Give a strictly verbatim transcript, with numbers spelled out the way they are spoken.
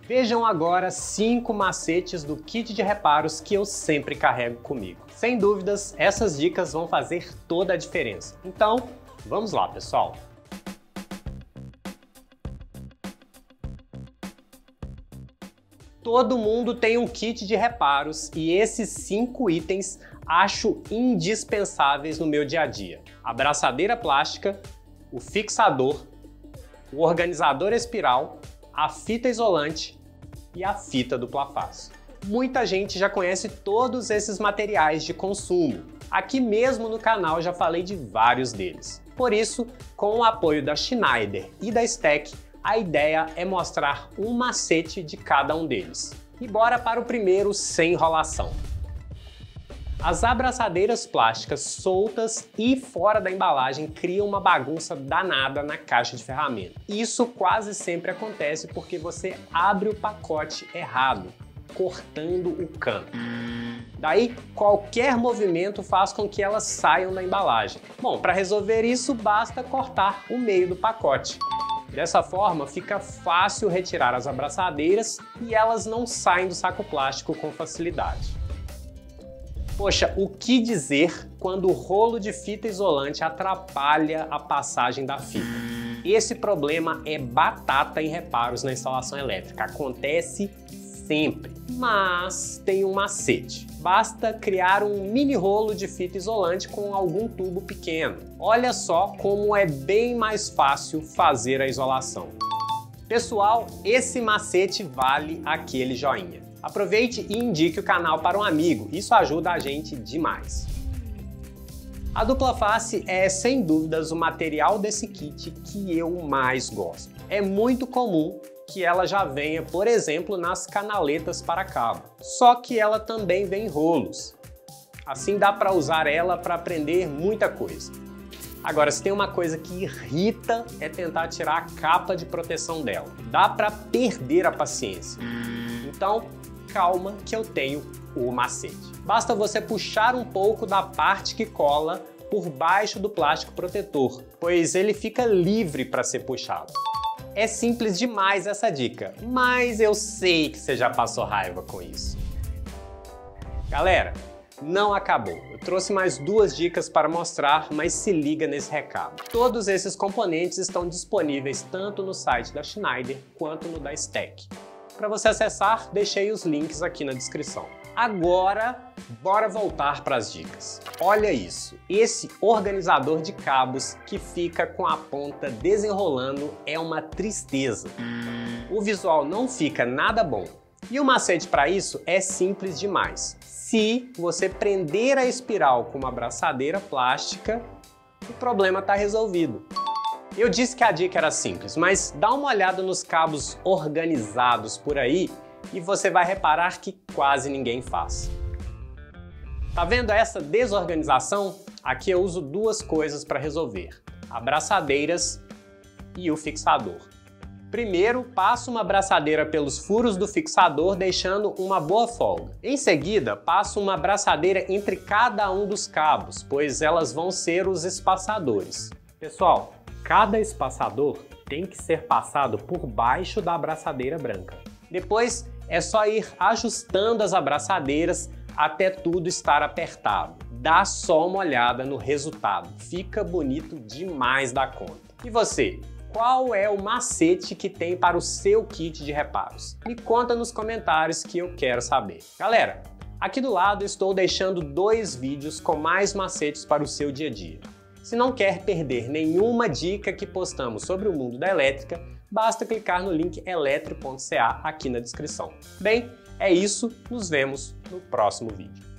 Vejam agora cinco macetes do kit de reparos que eu sempre carrego comigo. Sem dúvidas, essas dicas vão fazer toda a diferença. Então, vamos lá, pessoal! Todo mundo tem um kit de reparos e esses cinco itens acho indispensáveis no meu dia a dia. A braçadeira plástica, o fixador, o organizador espiral, a fita isolante e a fita dupla face. Muita gente já conhece todos esses materiais de consumo. Aqui mesmo no canal já falei de vários deles. Por isso, com o apoio da Schneider e da Steck, a ideia é mostrar um macete de cada um deles. E bora para o primeiro sem enrolação. As abraçadeiras plásticas soltas e fora da embalagem criam uma bagunça danada na caixa de ferramentas. Isso quase sempre acontece porque você abre o pacote errado, cortando o cano. Daí, qualquer movimento faz com que elas saiam da embalagem. Bom, para resolver isso, basta cortar o meio do pacote. Dessa forma, fica fácil retirar as abraçadeiras e elas não saem do saco plástico com facilidade. Poxa, o que dizer quando o rolo de fita isolante atrapalha a passagem da fita? Esse problema é batata em reparos na instalação elétrica, acontece sempre. Mas tem um macete. Basta criar um mini rolo de fita isolante com algum tubo pequeno. Olha só como é bem mais fácil fazer a isolação. Pessoal, esse macete vale aquele joinha. Aproveite e indique o canal para um amigo, isso ajuda a gente demais. A dupla face é, sem dúvidas, o material desse kit que eu mais gosto. É muito comum que ela já venha, por exemplo, nas canaletas para cabo, só que ela também vem em rolos. Assim dá para usar ela para prender muita coisa. Agora, se tem uma coisa que irrita é tentar tirar a capa de proteção dela. Dá para perder a paciência. Então, calma que eu tenho o macete. Basta você puxar um pouco da parte que cola por baixo do plástico protetor, pois ele fica livre para ser puxado. É simples demais essa dica, mas eu sei que você já passou raiva com isso. Galera, não acabou. Eu trouxe mais duas dicas para mostrar, mas se liga nesse recado. Todos esses componentes estão disponíveis tanto no site da Schneider quanto no da Steck. Para você acessar, deixei os links aqui na descrição. Agora, bora voltar para as dicas. Olha isso, esse organizador de cabos que fica com a ponta desenrolando é uma tristeza. O visual não fica nada bom. E o macete para isso é simples demais. Se você prender a espiral com uma abraçadeira plástica, o problema está resolvido. Eu disse que a dica era simples, mas dá uma olhada nos cabos organizados por aí e você vai reparar que quase ninguém faz. Tá vendo essa desorganização? Aqui eu uso duas coisas para resolver: abraçadeiras e o fixador. Primeiro, passo uma abraçadeira pelos furos do fixador, deixando uma boa folga. Em seguida, passo uma abraçadeira entre cada um dos cabos, pois elas vão ser os espaçadores. Pessoal, cada espaçador tem que ser passado por baixo da abraçadeira branca. Depois, é só ir ajustando as abraçadeiras até tudo estar apertado. Dá só uma olhada no resultado, fica bonito demais da conta. E você? Qual é o macete que tem para o seu kit de reparos? Me conta nos comentários que eu quero saber. Galera, aqui do lado estou deixando dois vídeos com mais macetes para o seu dia a dia. Se não quer perder nenhuma dica que postamos sobre o mundo da elétrica, basta clicar no link eletri ponto ca aqui na descrição. Bem, é isso, nos vemos no próximo vídeo.